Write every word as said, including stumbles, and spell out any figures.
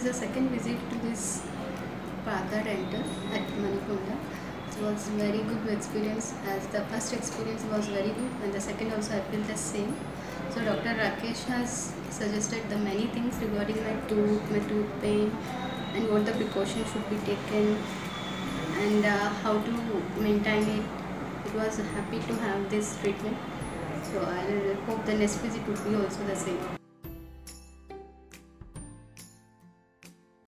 the second visit to this Partha Dental at Manikunda. It was very good experience, as the first experience was very good and the second also I feel the same. So Doctor Rakesh has suggested the many things regarding my tooth, my tooth pain, and what the precautions should be taken and uh, how to maintain it. It was happy to have this treatment. So I hope the next visit would be also the same.